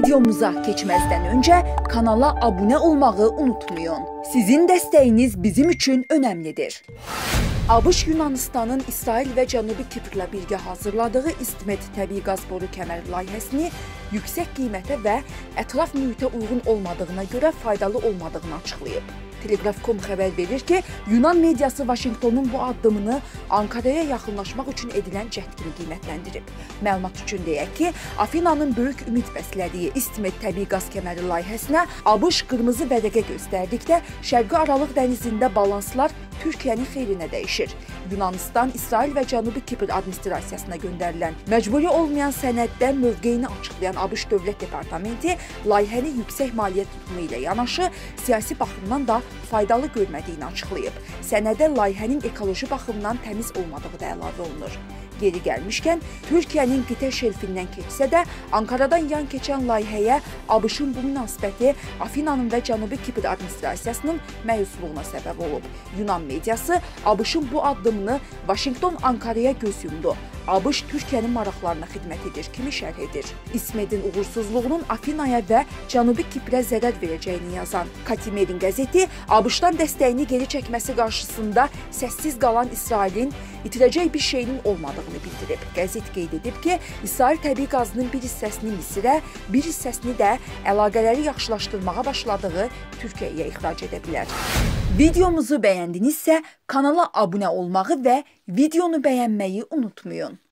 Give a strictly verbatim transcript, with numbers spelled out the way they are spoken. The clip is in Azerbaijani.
Videomuza keçməzdən öncə kanala abunə olmağı unutmayın. Sizin dəstəyiniz bizim üçün önəmlidir. ABŞ Yunanistanın İsrail və Cənubi Kiprlə birgə hazırladığı İstimed təbii qaz boru kəməri layihəsini yüksək qiymətə və ətraf mühitə uyğun olmadığına görə faydalı olmadığını açıqlayıb. Telegraf nöqtə com xəbər verir ki, Yunan mediası Vaşinqtonun bu addımını Ankaraya yaxınlaşmaq üçün edilən cəhd kimi qiymətləndirib. Məlumat üçün deyək ki, Afinanın böyük ümid bəslədiyi İstimed təbii qaz kəməri layihəsinə ABŞ qırmızı vərəqə göstərdikdə Şərqi Aralıq dənizində balanslar Türkiyənin xeyrinə dəyişir. Yunanistan, İsrail və Cənubi Kipr administrasiyasına göndərilən məcburi olmayan sənəddə mövqeyini açıqlayan ABŞ Dövlət Departamenti layihəni yüksək maliyyə tutumu ilə yanaşı siyasi baxımdan da faydalı görmədiyini açıqlayıb. Sənədə layihənin ekoloji baxımdan təmiz olmadığı da əlavə olunur. Geri gəlmişkən, Türkiyənin qitə şelfindən keçsə də, Ankaradan yan keçən layihəyə ABŞ-ın bu münasibəti Afinanın və Cənubi Kipr administrasiyasının məyusluğuna səbəb olub. Yunan mediası ABŞ-ın bu addımını Vaşinqton Ankaraya göz yumdu. ABŞ Türkiyənin maraqlarına xidmət edir kimi şərh edir. İsmedin uğursuzluğunun Afinaya və Cənubi Kiprə zərər verəcəyini yazan Katimerin qəzeti ABŞ-dan dəstəyini geri çəkməsi qarşısında səssiz qalan İsrailin itirəcək bir şeyinin olmadığını bildirib. Qəzet qeyd edib ki, İsrail təbii qazının bir hissəsini Misirə, bir hissəsini də əlaqələri yaxşılaşdırmağa başladığı Türkiyəyə ixrac edə bilər. Videomuzu bəyəndinizsə kanala abunə olmağı və videonu bəyənməyi unutmayın.